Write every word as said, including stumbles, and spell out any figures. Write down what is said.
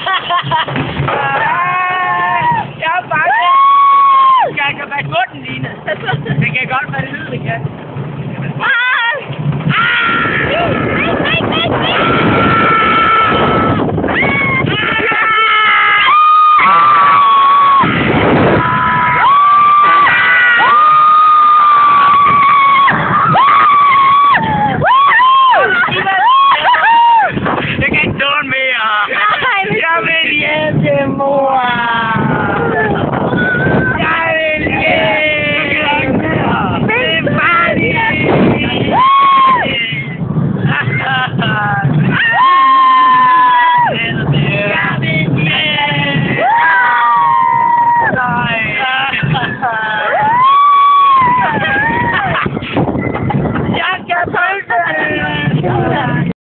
Jeg er bange. Jeg kan være godt den, Lina. Det kan godt være det lyder, det kan. Ah! Ah!